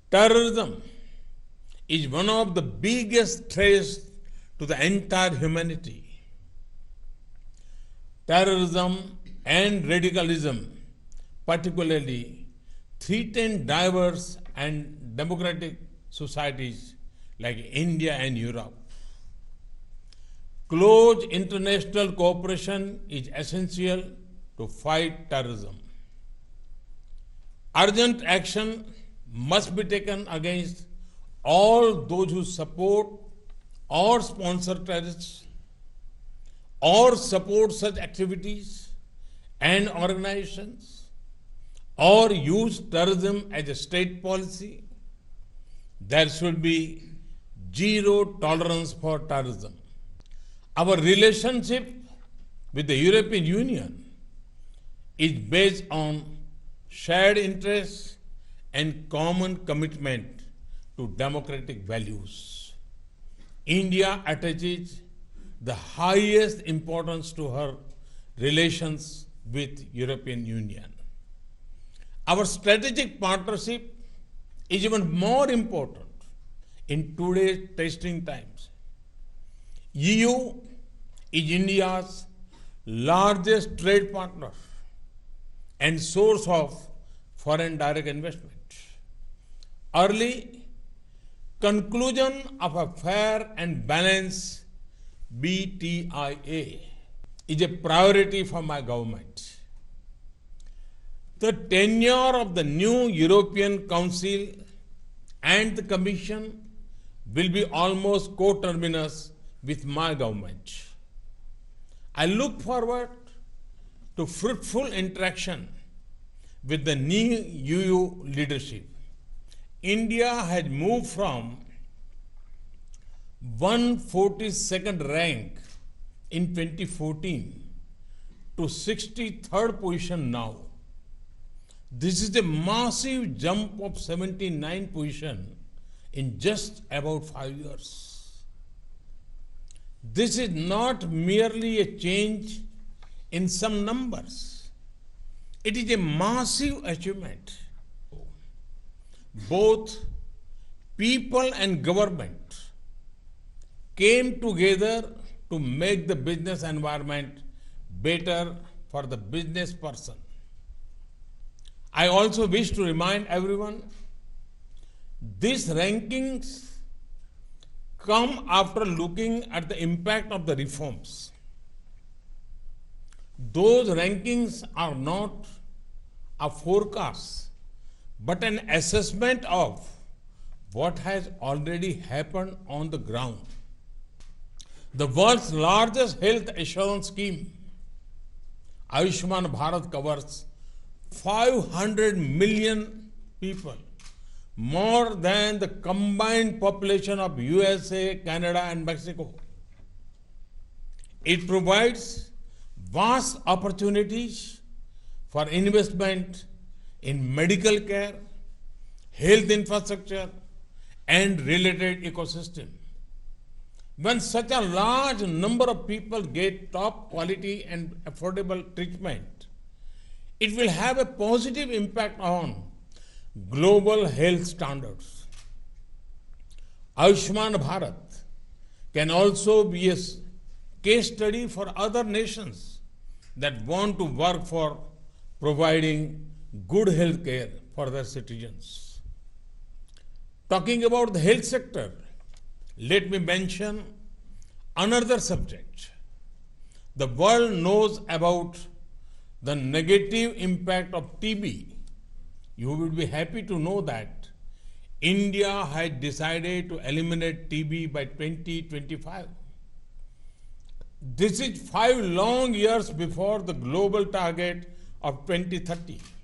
Terrorism is one of the biggest threats to the entire humanity. Terrorism and radicalism, particularly, threaten diverse and democratic societies like India and Europe. Close international cooperation is essential to fight terrorism. Urgent action must be taken against all those who support or sponsor terrorists or support such activities and organizations or use terrorism as a state policy. There should be zero tolerance for terrorism. Our relationship with the European Union is based on shared interests and common commitment to democratic values. India attaches the highest importance to her relations with European Union. Our strategic partnership is even more important in today's testing times. EU is India's largest trade partner and source of foreign direct investment. Early conclusion of a fair and balanced BTIA is a priority for my government. The tenure of the new European Council and the Commission will be almost coterminous with my government. I look forward to fruitful interaction with the new EU leadership. India has moved from 142nd rank in 2014 to 63rd position now. This is a massive jump of 79 positions in just about 5 years. This is not merely a change in some numbers. It is a massive achievement. Both people and government came together to make the business environment better for the business person. I also wish to remind everyone, these rankings come after looking at the impact of the reforms. Those rankings are not a forecast, but an assessment of what has already happened on the ground. The world's largest health assurance scheme, Ayushman Bharat, covers 500 million people, more than the combined population of USA, Canada, and Mexico. It provides vast opportunities for investment in medical care, health infrastructure, and related ecosystem. When such a large number of people get top quality and affordable treatment, it will have a positive impact on global health standards. Ayushman Bharat can also be a case study for other nations that want to work for providing good health care for their citizens. Talking about the health sector, let me mention another subject. The world knows about the negative impact of TB. You will be happy to know that India has decided to eliminate TB by 2025. This is 5 long years before the global target of 2030.